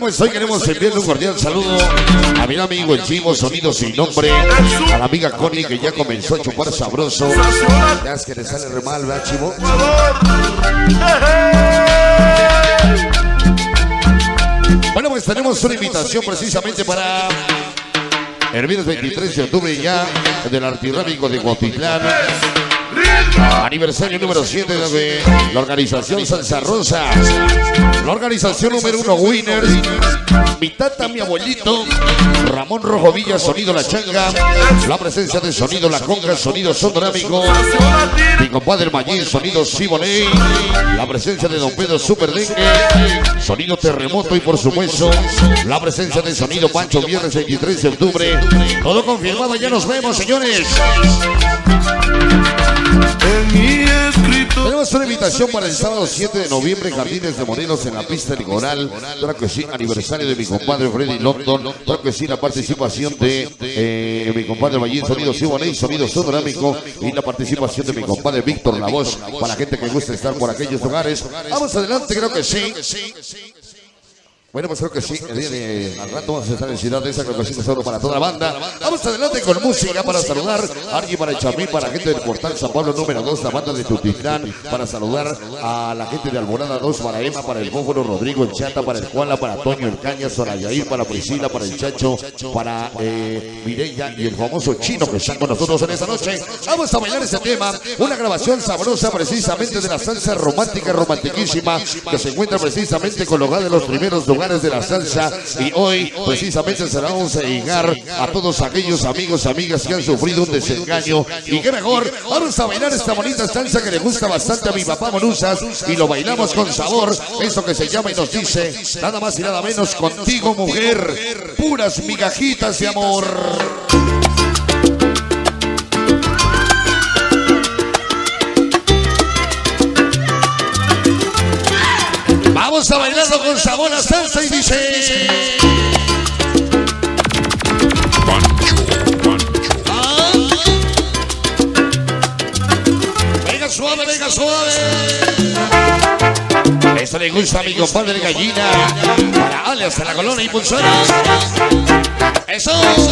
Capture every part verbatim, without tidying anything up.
pues hoy queremos enviarle un cordial saludo a mi amigo el Chivo, sonido sin nombre, a la amiga Connie que ya comenzó a chupar sabroso. Ya es que le sale re mal, ¿verdad, Chivo? Bueno, pues tenemos una invitación precisamente para el viernes veintitrés de octubre ya del Artirrábico de Cuautitlán. Aniversario número siete de la organización Salsa Rosa. La organización número uno Winners. Mi tata, mi abuelito Ramón Rojo Villa, sonido La Changa. La presencia de sonido La Conga, sonido Sonorámico. Mi compadre Mayín, sonido Siboney. La presencia de Don Pedro Super Dengue, sonido Terremoto. Y por supuesto la presencia de sonido Pancho, viernes veintitrés de octubre. Todo confirmado, ya nos vemos, señores. Tenemos una invitación para el sábado siete de noviembre, Jardines de Morelos, en la pista de Coral. Claro que sí, aniversario de mi compadre Freddy London. Claro que sí, la participación de eh, mi compadre Mayín, sonido Siboney, sonido Sonorámico. Y la participación de mi compadre Víctor La Voz, para la gente que gusta estar por aquellos lugares. Vamos adelante, creo que sí. Bueno, pues creo que sí, el día de al rato vamos a estar en Ciudad de esa, creo que sí, solo para toda la banda. Vamos adelante con música para saludar a alguien, para el Chamín, para la gente del Portal San Pablo número dos, la banda de Tutitlán, para saludar a la gente de Alborada dos, para Emma, para el Fóforo, Rodrigo, el Chata, para el Juana, para Toño, el Caña, Sorayair, para Priscila, para el Chacho, para eh, Mireya y el famoso Chino que están con nosotros en esta noche. Vamos a bailar este tema, una grabación sabrosa precisamente de la salsa romántica, romantiquísima, que se encuentra precisamente colocada en los primeros lugares de la salsa, y hoy precisamente se la vamos a llegar a todos aquellos amigos, amigas que han sufrido un desengaño. Y qué mejor, vamos a bailar esta bonita salsa que le gusta bastante a mi papá Monusas, y lo bailamos con sabor, eso que se llama y nos dice nada más y nada menos: contigo, mujer, puras migajitas de amor. Vamos a bailarlo con sabor a salsa y dice: Pancho, Pancho. ¿Ah? Venga suave, venga suave. Esto le gusta a mi compadre Gallina, para alias de la colonia impulsora. Eso.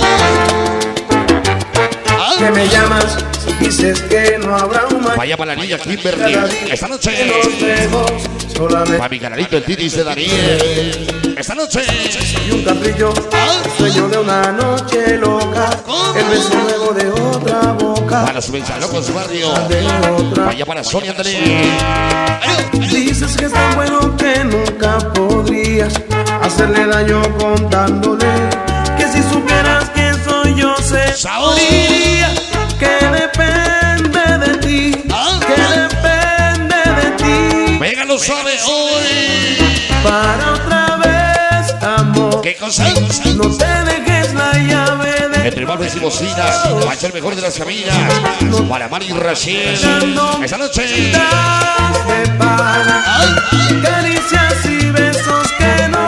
¿Ah? Que me llamas si dices que no habrá un mañana. Vaya para la niña Kimberly esta noche. Para mi canalito el Titis de Daniel esta noche. Y un caprillo, ¿ah? Sueño de una noche loca. ¿Cómo? El beso nuevo de otra boca. Para su mensaje loco en su barrio. Vaya para Sonia Andalé. Dices que es tan bueno que nunca podrías hacerle daño contándole que si supieras quién soy yo sabría que depende de ti, ¿ah? Que depende de ti. Venga, lo sabe hoy. Para otra vez, amor. ¿Qué cosa? No te dejes la llave de. Entre Marves y Bocinas, va a ser el mejor de las familias. Para Mari y Raciel esta noche. Caricias y besos que no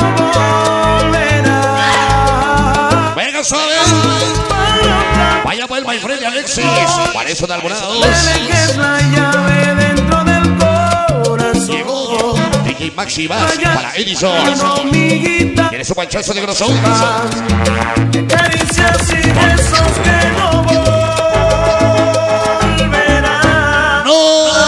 volverán. Venga, suave. Vaya para el my friend de Alexis. Para eso de Alborada dos. No te dejes la llave dentro del corazón. Llegó D J Maxi Bass para Edison. Tienes un panchazo de grosor. Caricias y besos que no volverán. ¡No!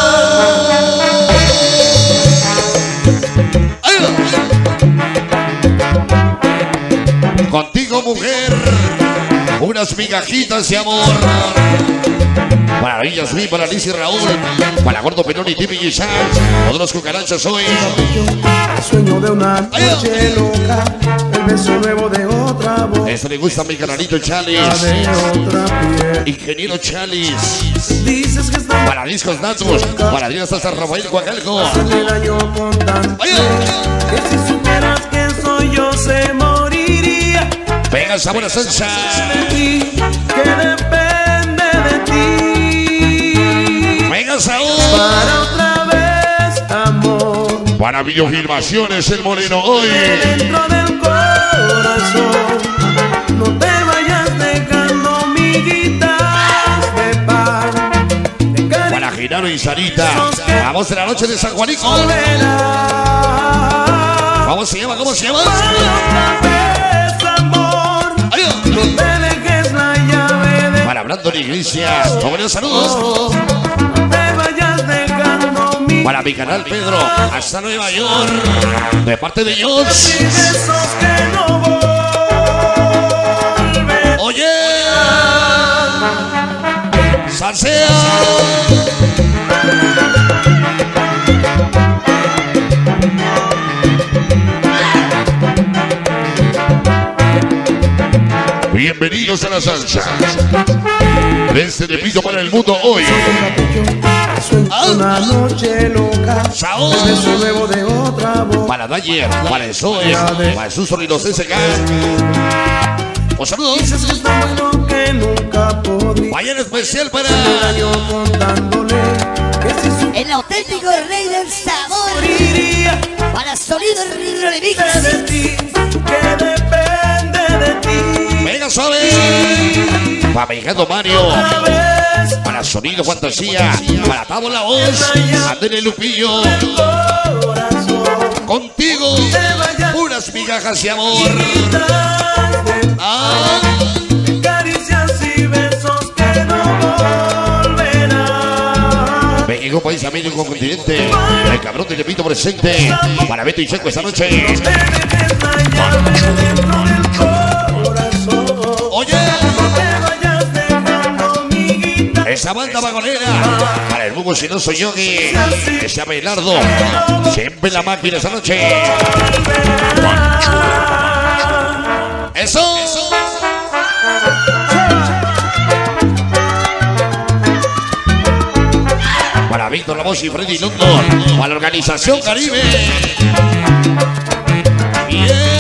Contigo, mujer, unas migajitas de amor. Para Villas Mi, para Liz y Raúl, para Gordo Penón y Timmy y Sam, todos los cucarachas hoy. Sueño de una noche loca, el beso nuevo de otra voz. Eso le gusta a mi canalito Chalis, ingeniero Chalis. Dices que está para Discos Natos, para Díaz hasta Rafael Coacalco. hacerle daño contando que si supieras quién soy yo se moriría. Venga, sabor a salsa. De ti, que depende de ti. Venga, Saúl. Para otra vez, amor. Para Videofilmaciones El Moreno hoy. Dentro del corazón, no te vayas dejando miguitas de pan. De para Genaro y Sarita, la voz de la noche de San Juanico. soledad. ¿Cómo se llama? ¿Cómo se llama? Para Brandon Iglesias, buenos saludos. Para mi canal Pedro, hasta Nueva York, de parte de Dios. Oye, salsea. Bienvenidos a la salsa. Desde Tepito para el mundo hoy. Una noche loca. Saúl. De otra voz. Para Dayer, para el Zoe, para el Susor y los S K. Un saludo. Dices que es tan bueno que nunca podría. Vaya en especial para el auténtico rey del sabor. Para sonido remix. Que de ti, que depende de ti. Venga, suave. Para mi gato Mario. Para Sonido Fantasía. Para Tabo la Voz. Andele Lupillo. Contigo. Unas migajas de amor. Ah. Caricias y besos que no volverán. México, país amigo con continente. El cabrón de Tepito presente. Para Beto y Checo esta noche. Oye, esa banda vagonera. Para el Bugo Sinoso Yogi. Ese Abelardo. Siempre en la máquina esta noche. Eso. Para Víctor Ramos y Freddy London. Para la organización Caribe. Bien.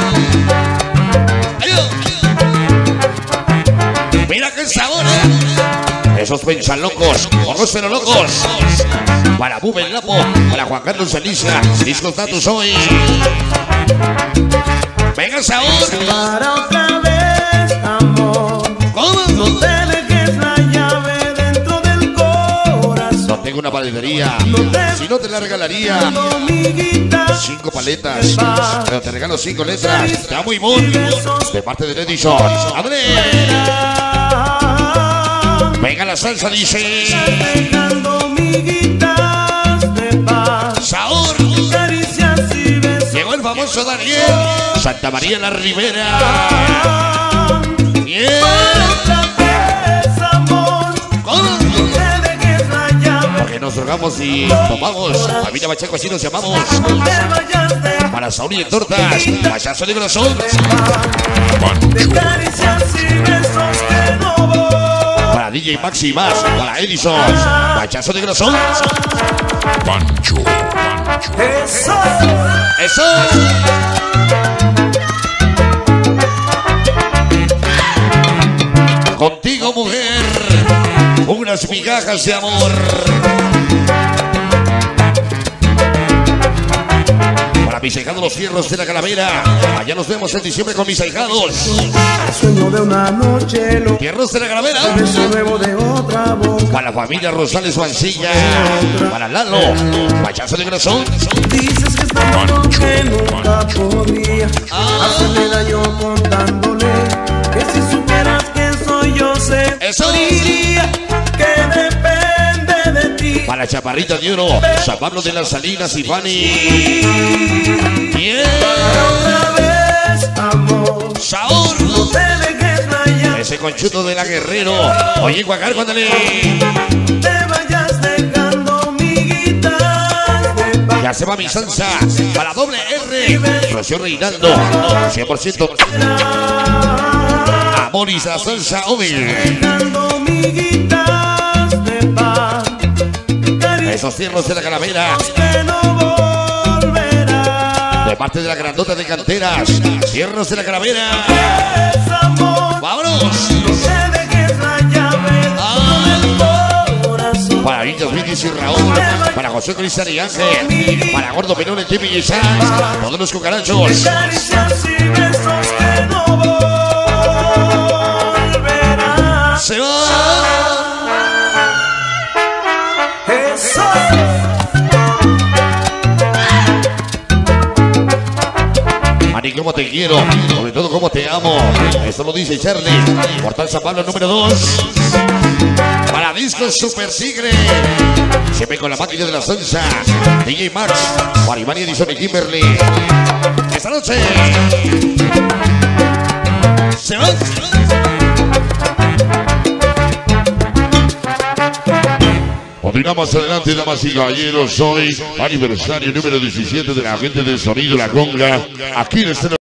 Mira qué sabor, ¿eh? Esos pensan locos, ojos pero locos. Para Bubel Lapo, para Juan Carlos Alicia, Disco Status hoy. Venga, sabor. Para otra vez, amor. ¿Cómo? No te dejes la llave dentro del corazón. No tengo una paletería, si no te la regalaría. Cinco paletas, pero te regalo cinco letras. Te amo y muy de parte de Edison. ¡Abre! Venga la salsa, dice. Saúl. Llegó el famoso Daniel. Santa María la Ribera. Bien. ¿Cómo? Porque nos drogamos y tomamos. Familia Bachaco, así nos llamamos. Para Saúl y Tortas. Payaso de corazón. Para D J Maxi más. Para Edison. Payaso de corazón. Pancho. Pancho. Eso. Eso. Contigo, mujer, unas migajas de amor. Para mis ahijados los fierros de la Calavera. Allá nos vemos en diciembre con mis ahijados. Sueño de una noche loca. Fierros de la Calavera. Beso nuevo de otra boca. Para la familia Rosales Mancilla. Para Lalo. Payaso de corazón. Dices que está bueno que nunca podría hacerle daño contándole que si supieras que soy yo sé. Eso. Diría que depende de ti. Para Chaparrita de Oro. San Pablo de las Salinas y Fanny. Bien. Otra vez, amor. Saúl. No te dejes la llave. Ese conchuto de la Guerrero. Oye, Guacar, cuándale. Te vayas dejando mi guitarra de paz. Ya se va mi salsa. Para doble R. Rocío Reinaldo. cien por ciento. Amoris la salsa Obil. Dejando mi guitarra de paz. Esos cierros de la Calavera. Que no volverá. De parte de la grandota de canteras. Cierros de la Calavera. Es amor. ¡Vámonos! No te dejes la llave Ah. del corazón. Para Villas Vitis y Raúl. Para José Cristian y Ángel. Para Gordo Penón, el Tipi y Isaac. Todos los cucarachos. Caricias y besos que no volverán. Se va. Eso. mí cómo te quiero, sobre todo cómo te amo. Esto lo dice Charlie. Portal San Pablo número dos. Para Discos Super Tigre. Siempre con la máquina de la salsa. D J Max. Maribani Edison y Kimberly. Esta noche. Se va. Continuamos adelante, damas y caballeros. Hoy aniversario número diecisiete de la gente del sonido La Conga. Aquí en este